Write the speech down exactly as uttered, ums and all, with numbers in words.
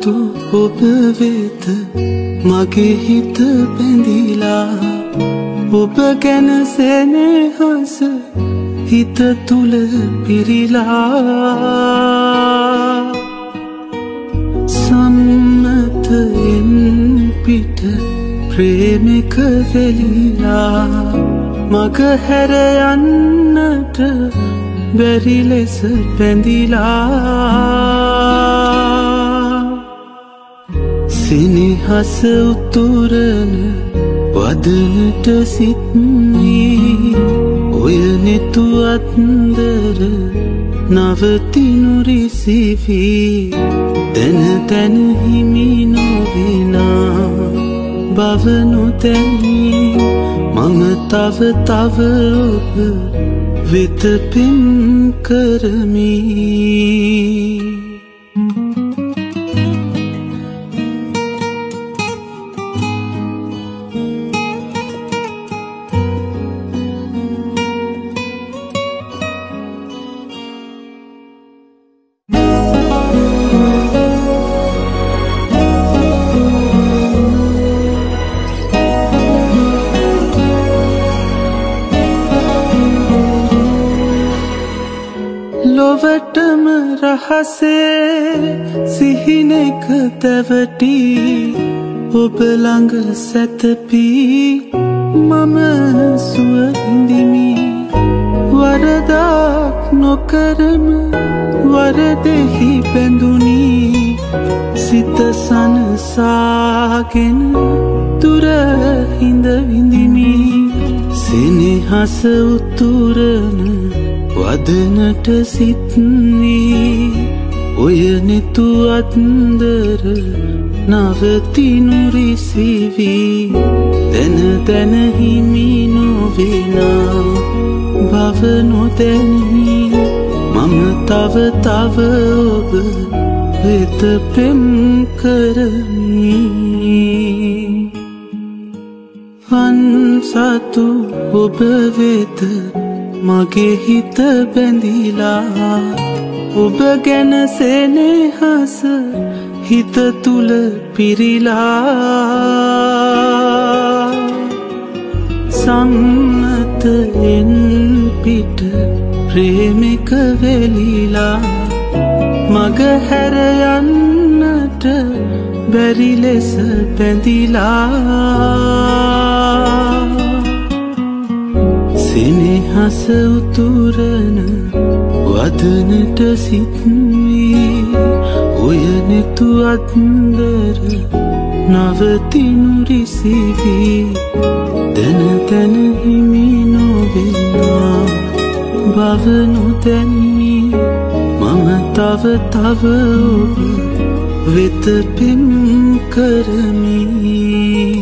සතු ඔබ වෙත මගේ හිත බැඳිලා ඔබ ගැන සෙනෙහස හිත තුල පිරීලා සම්මතයෙන් පිට ප්‍රේමික වෙලිලා මග හැර යන්නට බැරි ලෙස බැඳිලා සෙනෙහස උතුරන වදනට සිත්නී ඔය නෙතු අත්දර නවතිනු රිසිවී දැන දැන හිමි නොවිනා බව නොදැනී මම තව තව ඔබ වෙත පින් කරමි ලොවටම රහසේ සිහිනෙක දැවටි ඔබ ළඟ සැතපී මම සුව හිඳිමි වරදක් නොකරම වරදෙහි බැඳුනි සිත සනසාගෙන දුර හිඳ විඳිමි සෙනෙහස උතුරන වදනට සිත්නී ඔය නෙතු අත්දර නවතිනු රිසිවී දැන දැන හිමි නොවිනා බව නොදැනී මම තව තව ඔබ වෙත පෙම් කරමි වන් සතු ඔබ වෙත මගේ හිත බැඳිලා ඔබ ගැන සෙනෙහස හිත තුල පිරීලා සම්මතයෙන් පිට ප්‍රේමික වෙලිලා මග හැර යන්නට බැරි ලෙස බැඳිලා සෙනෙහස උතුරන වදනට සිත්වී ඔය නෙතු අත්දර නවතිනු රිසිවී දැන දැන හිමි නොවිනා බව නොදැනී මම තව තව ඔබ වෙත පෙම් කරමි